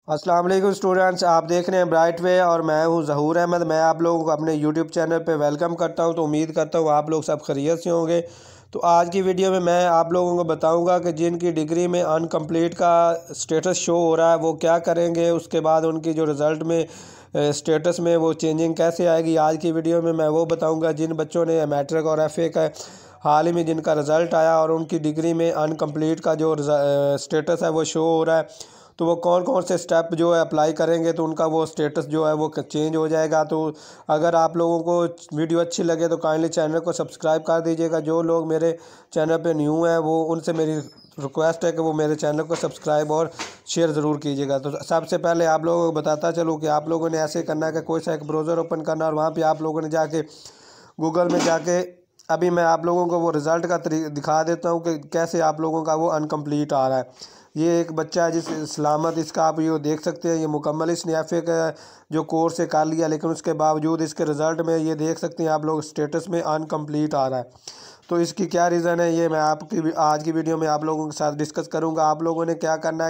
अस्सलाम वालेकुम स्टूडेंट्स, आप देख रहे हैं ब्राइट वे और मैं हूं ज़हूर अहमद। मैं आप लोगों को अपने यूट्यूब चैनल पे वेलकम करता हूं। तो उम्मीद करता हूं आप लोग सब खैरियत से होंगे। तो आज की वीडियो में मैं आप लोगों को बताऊंगा कि जिनकी डिग्री में अनकम्प्लीट का स्टेटस शो हो रहा है वो क्या करेंगे, उसके बाद उनकी जो रिज़ल्ट में स्टेटस में वो चेंजिंग कैसे आएगी। आज की वीडियो में मैं वो बताऊँगा जिन बच्चों ने मैट्रिक और FA का हाल ही में जिनका रिज़ल्ट आया और उनकी डिग्री में अनकम्प्लीट का जो स्टेटस है वो शो हो रहा है, तो वो कौन कौन से स्टेप जो है अप्लाई करेंगे तो उनका वो स्टेटस जो है वो चेंज हो जाएगा। तो अगर आप लोगों को वीडियो अच्छी लगे तो काइंडली चैनल को सब्सक्राइब कर दीजिएगा। जो लोग मेरे चैनल पे न्यू हैं वो उनसे मेरी रिक्वेस्ट है कि वो मेरे चैनल को सब्सक्राइब और शेयर ज़रूर कीजिएगा। तो सबसे पहले आप लोगों को बताता चलूँ कि आप लोगों ने ऐसे करना है कि कोई सा एक ब्राउज़र ओपन करना और वहाँ पर आप लोगों ने जाके गूगल में जाके अभी मैं आप लोगों को वो रिज़ल्ट का दिखा देता हूँ कि कैसे आप लोगों का वो अनकम्प्लीट आ रहा है। ये एक बच्चा है जिस सलामत, इसका आप ये देख सकते हैं, ये मुकम्मल इसने FA का जो कोर्स है कर लिया, लेकिन उसके बावजूद इसके रिज़ल्ट में ये देख सकते हैं आप लोग स्टेटस में अनकम्प्लीट आ रहा है। तो इसकी क्या रीज़न है ये मैं आपकी आज की वीडियो में आप लोगों के साथ डिस्कस करूँगा। आप लोगों ने क्या करना है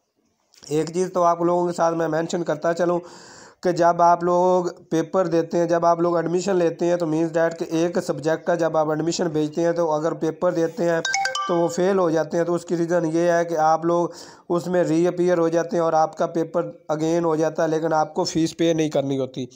कि एक चीज़ तो आप लोगों के साथ मैं मेंशन करता चलूँ कि जब आप लोग पेपर देते हैं, जब आप लोग एडमिशन लेते हैं, तो मीन्स डैट कि एक सब्जेक्ट का जब आप एडमिशन भेजते हैं तो अगर पेपर देते हैं तो वो फेल हो जाते हैं, तो उसकी रीज़न ये है कि आप लोग उसमें रीअपीयर हो जाते हैं और आपका पेपर अगेन हो जाता है, लेकिन आपको फ़ीस पे नहीं करनी होती।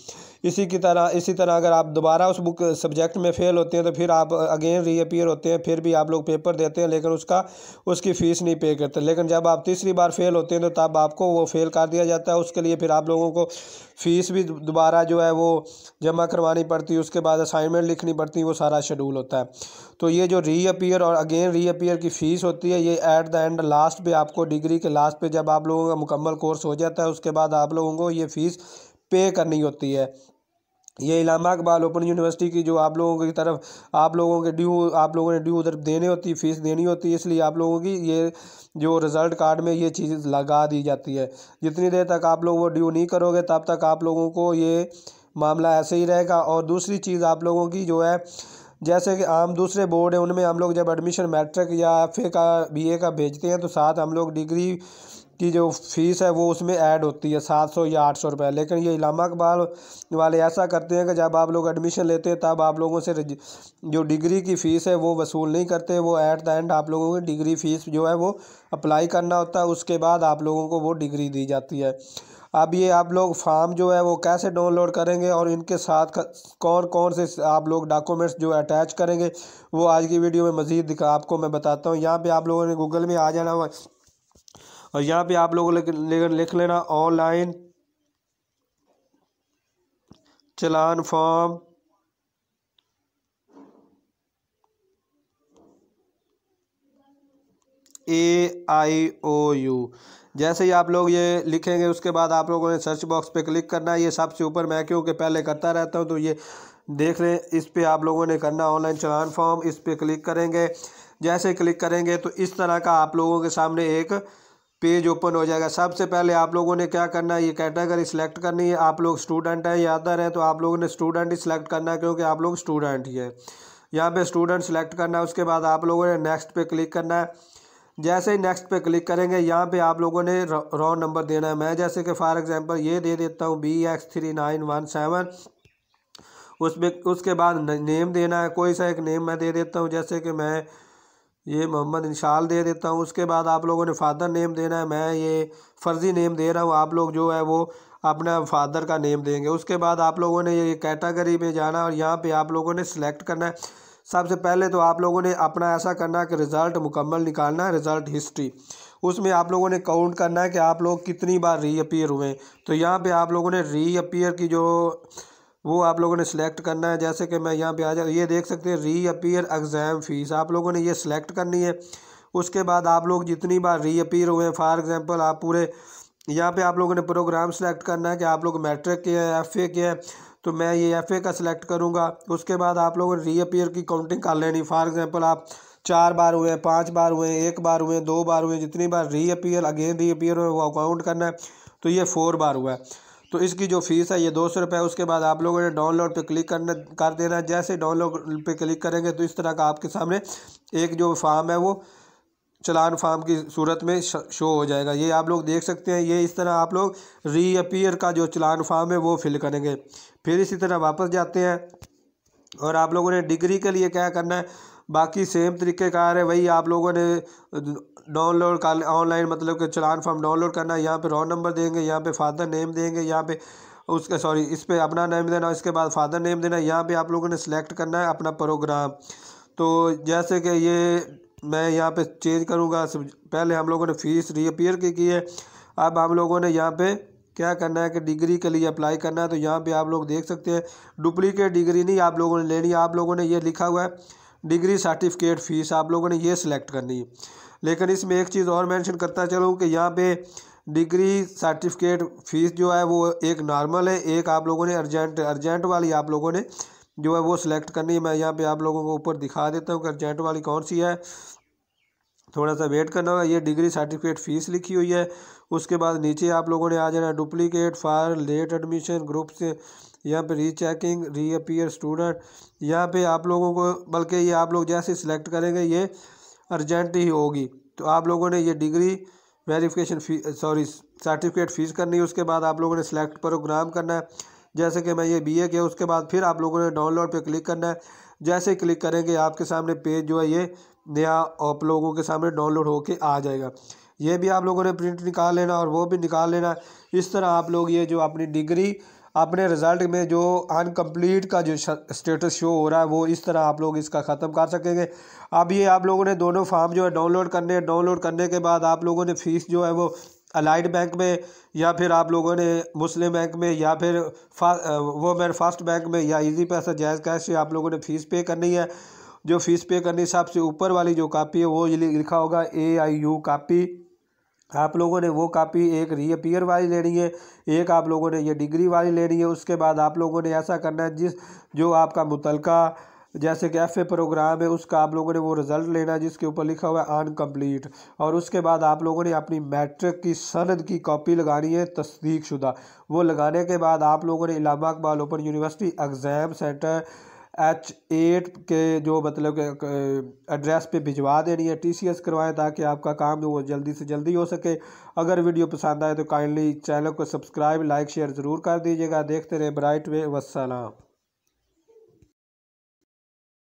इसी तरह अगर आप दोबारा उस बुक सब्जेक्ट में फ़ेल होते हैं तो फिर आप अगेन रीअपीयर होते हैं, फिर भी आप लोग पेपर देते हैं लेकिन उसकी फ़ीस नहीं पे करते। लेकिन जब आप तीसरी बार फ़ेल होते हैं तो तब आपको वो फ़ेल कर दिया जाता है। उसके लिए फिर आप लोगों को फ़ीस भी दोबारा जो है वो जमा करवानी पड़ती है, उसके बाद असाइनमेंट लिखनी पड़ती है, वो सारा शेड्यूल होता है। तो ये जो रीअपीयर और अगेन रीअपीयर की फ़ीस होती है ये एट द एंड लास्ट पे आपको डिग्री के लास्ट पे जब आप लोगों का मुकम्मल कोर्स हो जाता है उसके बाद आप लोगों को ये फ़ीस पे करनी होती है। ये इलाहाबाद ओपन यूनिवर्सिटी की जो आप लोगों की तरफ आप लोगों ने ड्यू उधर देने होती है, फ़ीस देनी होती है, इसलिए आप लोगों की ये जो रिज़ल्ट कार्ड में ये चीज़ लगा दी जाती है। जितनी देर तक आप लोग वो ड्यू नहीं करोगे तब तक आप लोगों को ये मामला ऐसे ही रहेगा। और दूसरी चीज़ आप लोगों की जो है, जैसे कि आम दूसरे बोर्ड है उनमें हम लोग जब एडमिशन मैट्रिक या FA का BA का भेजते हैं तो साथ हम लोग डिग्री की जो फ़ीस है वो उसमें ऐड होती है 700 या 800 रुपये। लेकिन ये इलाहाबाद वाले ऐसा करते हैं कि जब आप लोग एडमिशन लेते हैं तब आप लोगों से जो डिग्री की फ़ीस है वो वसूल नहीं करते। वो एट द एंड आप लोगों की डिग्री फ़ीस जो है वो अप्लाई करना होता है, उसके बाद आप लोगों को वो डिग्री दी जाती है। अब ये आप लोग फॉर्म जो है वो कैसे डाउनलोड करेंगे और इनके साथ कौन कौन से आप लोग डॉक्यूमेंट्स जो अटैच करेंगे वो आज की वीडियो में मज़ीद आपको मैं बताता हूँ। यहाँ पे आप लोगों ने गूगल में आ जाना हुआ और यहाँ पे आप लोगों ने लिख लेना ऑनलाइन चालान फॉर्म AIOU। जैसे ही आप लोग ये लिखेंगे उसके बाद आप लोगों ने सर्च बॉक्स पे क्लिक करना है। ये सबसे ऊपर मैं क्योंकि पहले करता रहता हूँ तो ये देख लें, इस पे आप लोगों ने करना ऑनलाइन चालान फॉर्म, इस पे क्लिक करेंगे। जैसे क्लिक करेंगे तो इस तरह का आप लोगों के सामने एक पेज ओपन हो जाएगा। सबसे पहले आप लोगों ने क्या करना है, ये कैटेगरी सिलेक्ट करनी है। आप लोग स्टूडेंट हैं या अदर है तो आप लोगों ने स्टूडेंट ही सिलेक्ट करना है क्योंकि आप लोग स्टूडेंट ही है। यहाँ पे स्टूडेंट सेलेक्ट करना है, उसके बाद आप लोगों ने नेक्स्ट पे क्लिक करना है। जैसे ही नेक्स्ट पे क्लिक करेंगे यहाँ पे आप लोगों ने रॉ नंबर देना है। मैं जैसे कि फॉर एग्जांपल ये दे देता हूँ BX3917। उसके बाद नेम देना है, कोई सा एक नेम मैं दे देता हूँ, जैसे कि मैं ये मोहम्मद इंशाल दे देता हूँ। उसके बाद आप लोगों ने फादर नेम देना है, मैं ये फ़र्ज़ी नेम दे रहा हूँ, आप लोग जो है वो अपना फादर का नेम देंगे। उसके बाद आप लोगों ने ये कैटेगरी में जाना और यहाँ पे आप लोगों ने सिलेक्ट करना है। सबसे पहले तो आप लोगों ने अपना ऐसा करना है कि रिज़ल्ट मुकम्मल निकालना है, रिज़ल्ट हिस्ट्री। उसमें आप लोगों ने काउंट करना है कि आप लोग कितनी बार रीअपीयर हुए। तो यहाँ पे आप लोगों ने रीअपीयर की जो वो आप लोगों ने सिलेक्ट करना है। जैसे कि मैं यहाँ पे आ जाऊँ, ये देख सकते हैं रीअपीयर एग्ज़ाम फ़ीस, आप लोगों ने ये सिलेक्ट करनी है। उसके बाद आप लोग जितनी बार रीअपीयर हुए हैं, फॉर एग्ज़ाम्पल आप पूरे यहाँ पे आप लोगों ने प्रोग्राम सेलेक्ट करना है कि आप लोग मैट्रिक के हैं FA के हैं, तो मैं ये FA का सिलेक्ट करूँगा। उसके बाद आप लोगों ने रीअपीयर की काउंटिंग कर लेनी। फॉर एग्ज़ाम्पल आप 4 बार हुए हैं, 5 बार हुए हैं, 1 बार हुए हैं, 2 बार हुए हैं, जितनी बार रीअपीयर अगेन रीअपीयर हुए वो काउंट करना है। तो ये 4 बार हुआ है, तो इसकी जो फ़ीस है ये 200 रुपये। उसके बाद आप लोगों ने डाउनलोड पे क्लिक कर देना है। जैसे डाउनलोड पे क्लिक करेंगे तो इस तरह का आपके सामने एक जो फॉर्म है वो चलान फॉर्म की सूरत में शो हो जाएगा। ये आप लोग देख सकते हैं। ये इस तरह आप लोग रीअपीयर का जो चलान फॉर्म है वो फिल करेंगे। फिर इसी तरह वापस जाते हैं और आप लोगों ने डिग्री के लिए क्या करना है, बाकी सेम तरीक़ेकार है, वही आप लोगों ने डाउनलोड कर ऑनलाइन, मतलब कि चलान फॉर्म डाउनलोड करना है। यहाँ पे रोल नंबर देंगे, यहाँ पे फादर नेम देंगे, यहाँ पे उसका इस पे अपना नेम देना, इसके बाद फादर नेम देना। यहाँ पे आप लोगों ने सिलेक्ट करना है अपना प्रोग्राम। तो जैसे कि ये मैं यहाँ पे चेंज करूँगा। पहले हम लोगों ने फ़ीस रीअपीयर की है। अब हम लोगों ने यहाँ पे क्या करना है कि डिग्री के लिए अप्लाई करना है। तो यहाँ पे आप लोग देख सकते हैं डुप्लीकेट डिग्री नहीं आप लोगों ने लेनी है। आप लोगों ने ये लिखा हुआ है डिग्री सर्टिफिकेट फ़ीस, आप लोगों ने ये सिलेक्ट करनी है। लेकिन इसमें एक चीज़ और मेंशन करता चलूँ कि यहाँ पे डिग्री सर्टिफिकेट फ़ीस जो है वो एक नॉर्मल है, एक आप लोगों ने अर्जेंट वाली आप लोगों ने जो है वो सिलेक्ट करनी है। मैं यहाँ पे आप लोगों को ऊपर दिखा देता हूँ कि अर्जेंट वाली कौन सी है। थोड़ा सा वेट करना होगा। ये डिग्री सर्टिफिकेट फ़ीस लिखी हुई है। उसके बाद नीचे आप लोगों ने आ जाना duplicate for late admission group से, यहाँ पे रीचेकिंग रीअपीयर स्टूडेंट। यहाँ पे आप लोगों को, बल्कि ये आप लोग जैसे सिलेक्ट करेंगे ये अर्जेंट ही होगी। तो आप लोगों ने ये डिग्री वेरिफिकेशन सर्टिफिकेट फ़ीस करनी है। उसके बाद आप लोगों ने सिलेक्ट प्रोग्राम करना है। जैसे कि मैं ये बीए किया, उसके बाद फिर आप लोगों ने डाउनलोड पे क्लिक करना है। जैसे क्लिक करेंगे आपके सामने पेज जो है ये नया आप लोगों के सामने डाउनलोड होके आ जाएगा। ये भी आप लोगों ने प्रिंट निकाल लेना और वो भी निकाल लेना। इस तरह आप लोग ये जो अपनी डिग्री अपने रिज़ल्ट में जो अनकम्प्लीट का जो स्टेटस शो हो रहा है वो इस तरह आप लोग इसका ख़त्म कर सकेंगे। अब ये आप लोगों ने दोनों फॉर्म जो है डाउनलोड करने हैं। डाउनलोड करने के बाद आप लोगों ने फ़ीस जो है वो अलाइड बैंक में, या फिर आप लोगों ने मुस्लिम बैंक में, या फिर वोमेन फर्स्ट बैंक में, या इजी पैसा जायज़ कैश से आप लोगों ने फ़ीस पे करनी है। जो फ़ीस पे करनी सबसे ऊपर वाली जो कापी है वो लिखा होगा AIU कापी। आप लोगों ने वो कापी एक रीअपीयर वाली लेनी है, एक आप लोगों ने ये डिग्री वाली लेनी है। उसके बाद आप लोगों ने ऐसा करना है जो आपका मुतलका जैसे कि FA प्रोग्राम है उसका आप लोगों ने वो रिज़ल्ट लेना है जिसके ऊपर लिखा हुआ है अनकम्प्लीट। और उसके बाद आप लोगों ने अपनी मैट्रिक की सनद की कॉपी लगानी है तस्दीक शुदा। वो लगाने के बाद आप लोगों ने Allama Iqbal open university exam centre H8 के जो मतलब के एड्रेस पे भिजवा देनी है। TCS करवाएं ताकि आपका काम है वो जल्दी से जल्दी हो सके। अगर वीडियो पसंद आए तो काइंडली चैनल को सब्सक्राइब लाइक शेयर ज़रूर कर दीजिएगा। देखते रहे ब्राइट वे। वस्सलाम।